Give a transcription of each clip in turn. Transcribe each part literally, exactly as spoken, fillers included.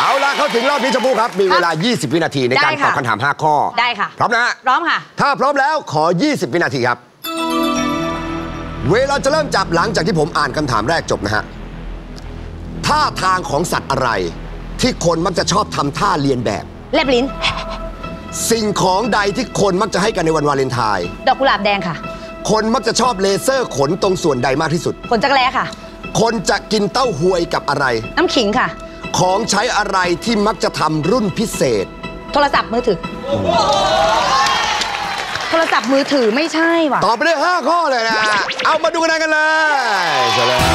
เอาล่ะเข้าถึงรอบนี้ชมพู่ครับมีเวลายี่สิบวินาทีในการตอบคำถามห้าข้อได้ค่ะพร้อมนะพร้อมค่ะถ้าพร้อมแล้วขอยี่สิบวินาทีครับเวลาจะเริ่มจับหลังจากที่ผมอ่านคำถามแรกจบนะฮะท่าทางของสัตว์อะไรที่คนมักจะชอบทำท่าเลียนแบบแลบลิ้นสิ่งของใดที่คนมักจะให้กันในวันวาเลนไทน์ดอกกุหลาบแดงค่ะคนมักจะชอบเลเซอร์ขนตรงส่วนใดมากที่สุดขนจักรแร้ค่ะคนจะกินเต้าหวยกับอะไรน้ำขิงค่ะของใช้อะไรที่มักจะทำรุ่นพิเศษโทรศัพท์มือถือโทรศัพท์มือถือไม่ใช่ว่ะตอบไปได้ห้าข้อเลยนะเอามาดูคะแนนกันเลยเสร็จแล้ว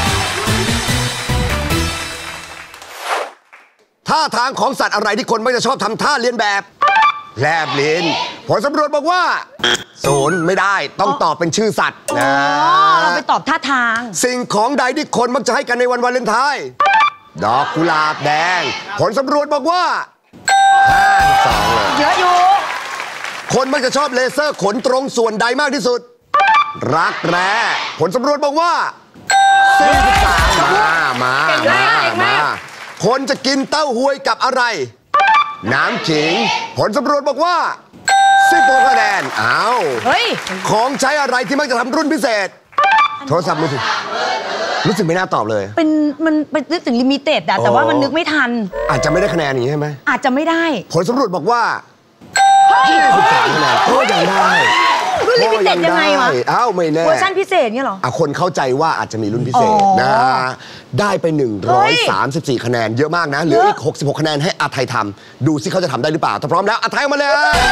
ท่าทางของสัตว์อะไรที่คนมักจะชอบทำท่าเลียนแบบแลบลิ้นผลสำรวจบอกว่าศูนย์ไม่ได้ต้องตอบเป็นชื่อสัตว์นะเราไปตอบท่าทางสิ่งของใดที่คนมักจะให้กันในวันวาเลนไทน์ดอกกุหลาบแดงผลสำรวจบอกว่าห้าสิบสองเลยเยอะอยู่คนมักจะชอบเลเซอร์ขนตรงส่วนใดมากที่สุดรักแร้ผลสำรวจบอกว่าสี่สิบสามมามามามาคนจะกินเต้าหวยกับอะไรน้ำขิงผลสำรวจบอกว่าสิบหกคะแนนอ้าวเฮ้ยของใช้อะไรที่มักจะทำรุ่นพิเศษโทรศัพท์มือถือรู้สึกไม่น่าตอบเลยเป็นมันเป็นนึกถึงลิมิเต็ดอะแต่ว่ามันนึกไม่ทันอาจจะไม่ได้คะแนนอย่างนี้ใช่ไหมอาจจะไม่ได้ผลสำรวจบอกว่ายี่สิบสามคะแนนก็ยังได้รุ่นลิมิเต็ดยังไงวะอ้าวไม่แน่เวอร์ชันพิเศษเนี่ยหรออ่ะคนเข้าใจว่าอาจจะมีรุ่นพิเศษนะได้ไปหนึ่งร้อยสามสิบสี่คะแนนเยอะมากนะเหลืออีกหกสิบหกคะแนนให้อาไทยทำดูซิเขาจะทำได้หรือเปล่าถ้าพร้อมแล้วอาไทยมาเลย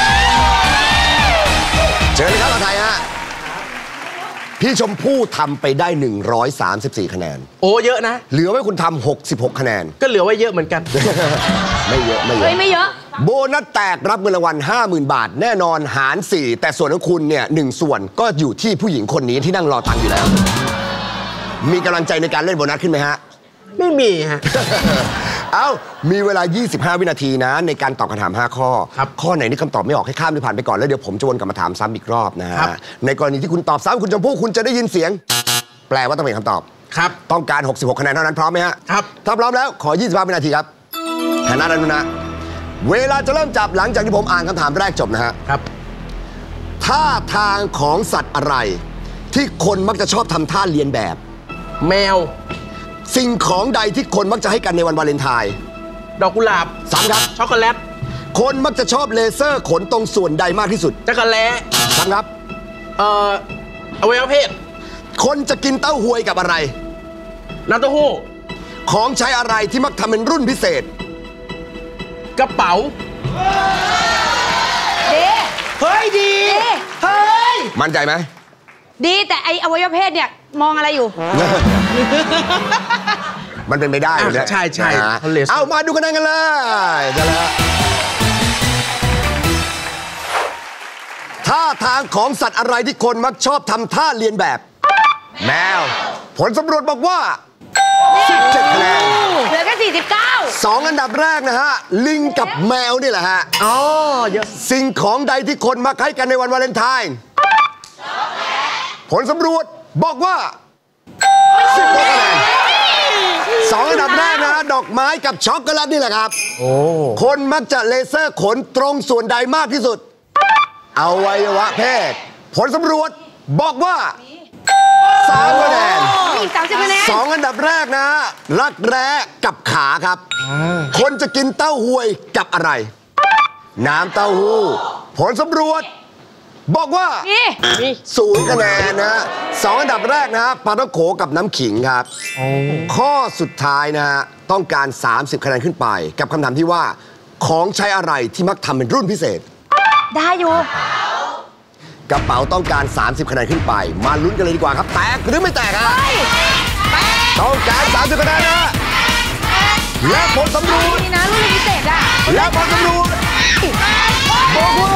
เชิญเลยครับอาไทยฮะพี่ชมพู่ทำไปได้หนึ่งร้อยสามสิบสี่คะแนนโอ้เยอะนะเหลือไว้คุณทำหกสิบหกคะแนนก็เหลือไว้เยอะเหมือนกันไม่เยอะไม่เยอะไม่เยอะโบนัสแตกรับเงินรางวัล ห้าหมื่น บาทแน่นอนหารสี่แต่ส่วนของคุณเนี่ยหนึ่งส่วนก็อยู่ที่ผู้หญิงคนนี้ที่นั่งรอตังค์อยู่แล้วมีกำลังใจในการเล่นโบนัสขึ้นไหมฮะไม่มีฮะเอ้ามีเวลายี่สิบห้าวินาทีนะในการตอบคำถามห้าข้อข้อไหนที่คำตอบไม่ออกให้ข้ามหรือผ่านไปก่อนแล้วเดี๋ยวผมจะวนกลับมาถามซ้ำอีกรอบนะฮะในกรณีที่คุณตอบซ้ำคุณชมพู่คุณจะได้ยินเสียงแปลว่าต้องเป็นคำตอบครับต้องการหกสิบหกคะแนนเท่านั้นพร้อมไหมฮะครับถ้าพร้อมแล้วขอยี่สิบห้าวินาทีครับหันหน้าด้านนู้นนะเวลาจะเริ่มจับหลังจากที่ผมอ่านคำถามแรกจบนะฮะครับท่าทางของสัตว์อะไรที่คนมักจะชอบทำท่าเลียนแบบแมวสิ่งของใดที่คนมักจะให้กันในวันวาเลนไทน์ดอกกุหลาบสามครับช็อกโกแลตคนมักจะชอบเลเซอร์ขนตรงส่วนใดมากที่สุดจักรแร้สามครับเอ่ออวัยวะเพศคนจะกินเต้าหวยกับอะไรน้ำเต้าหู้ของใช้อะไรที่มักทำเป็นรุ่นพิเศษกระเป๋าดีเฮ้ยดีเฮ้ยมั่นใจไหมดีแต่ไออวัยวะเพศเนี่ยมองอะไรอยู่มันเป็นไม่ได้เลยนะใช่ใช่เอามาดูคะแนนกันเลยจะแล้วท่าทางของสัตว์อะไรที่คนมักชอบทำท่าเลียนแบบแมวผลสำรวจบอกว่าสิบเจ็ดคะแนนเหลือแค่สี่สิบเก้าสองอันดับแรกนะฮะลิงกับแมวนี่แหละฮะอ๋อเยอะสิ่งของใดที่คนมักให้กันในวันวาเลนไทน์ผลสำรวจบอกว่าสิบหกคะแนนสองอันดับแรกนะดอกไม้กับช็อกโกแลตนี่แหละครับโอ้คนมักจะเลเซอร์ขนตรงส่วนใดมากที่สุดอวัยวะเพศผลสำรวจบอกว่าสามคะแนนสองอันดับแรกนะรักแร้กับขาครับคนจะกินเต้าหวยกับอะไรน้ำเต้าหู้ผลสำรวจบอกว่าศูนย์คะแนนนะสองอันดับแรกนะปลาท่องโขกับน้ำขิงครับข้อสุดท้ายนะฮะต้องการสามสิบคะแนนขึ้นไปกับคำถามที่ว่าของใช้อะไรที่มักทำเป็นรุ่นพิเศษได้อยู่กระเป๋าต้องการสามสิบคะแนนขึ้นไปมาลุ้นกันเลยดีกว่าครับแตกหรือไม่แตกฮะต้องการสามสิบคะแนนนะและผลสำรวจนี่นะรุ่นพิเศษอะและผลสำรวจบอกว่า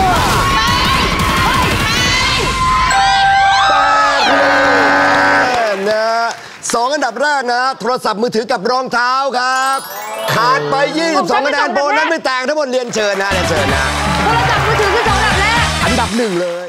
สองอันดับแรกนะโทรศัพท์มือถือกับรองเท้าครับขาดไปยี่สิบสองคะแนนโบนัสไม่แตกทั้งหมดเรียนเชิญนะเรียนเชิญนะโทรศัพท์มือถือคือสองอันดับแรกอันดับหนึ่งเลย